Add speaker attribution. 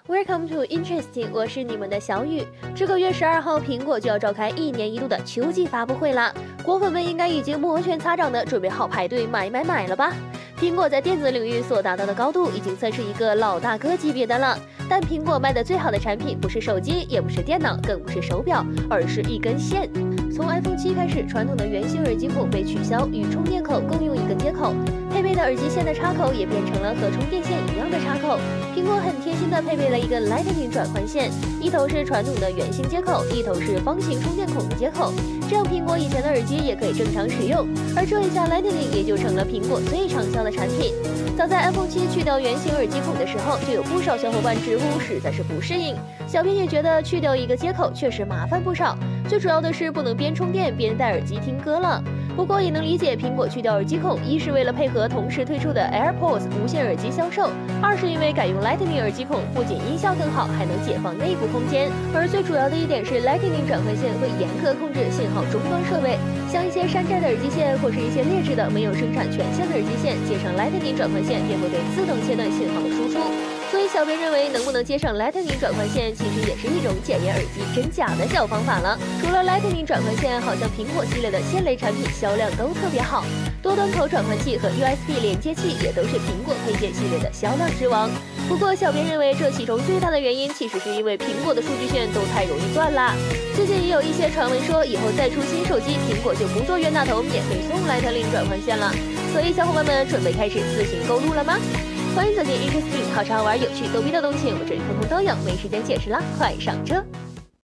Speaker 1: Welcome to Interesting， 我是你们的小雨。这个月12号，苹果就要召开1年1度的秋季发布会啦，果粉们应该已经摩拳擦掌的准备好排队买了吧？苹果在电子领域所达到的高度已经算是一个老大哥级别的了，但苹果卖的最好的产品不是手机，也不是电脑，更不是手表，而是一根线。从 iPhone 7开始，传统的圆形耳机孔被取消，与充电口共用一个接口，配备的耳机线的插口也变成了和充电线一样的插口。苹果很贴心的配备了一个 Lightning 转换线，一头是传统的圆形接口，一头是方形充电孔的接口，这样苹果以前的耳机也可以正常使用。而这一下 Lightning 也就成了苹果最畅销的产品。早在 iPhone 7去掉圆形耳机孔的时候，就有不少小伙伴直呼实在是不适应。小编也觉得去掉一个接口确实麻烦不少，最主要的是不能边充电边戴耳机听歌了。不过也能理解苹果去掉耳机孔，一是为了配合同时推出的 AirPods 无线耳机销售，二是因为改用 Lightning 耳机孔不仅音效更好，还能解放内部空间。而最主要的一点是 Lightning 转换线会严格控制信号终端设备，像一些山寨的耳机线或是一些劣质的没有生产权限的耳机线，接上 Lightning 转换线便会被自动切断信号的输出。所以小编认为，能不能接上 Lightning 转换线，其实也是一种检验耳机真假的小方法了。除了 Lightning 转换线，好像苹果系列的线类产品销量都特别好，多端口转换器和 USB 连接器也都是苹果配件系列的销量之王。不过小编认为，这其中最大的原因其实是因为苹果的数据线都太容易断啦。最近也有一些传闻说，以后再出新手机，苹果就不做冤大头，免费送 Lightning 转换线了。所以小伙伴们准备开始自行购入了吗？欢迎走进 Interesting， 好吃好玩有趣逗逼的东西，我这里通通都有，没时间解释啦，快上车！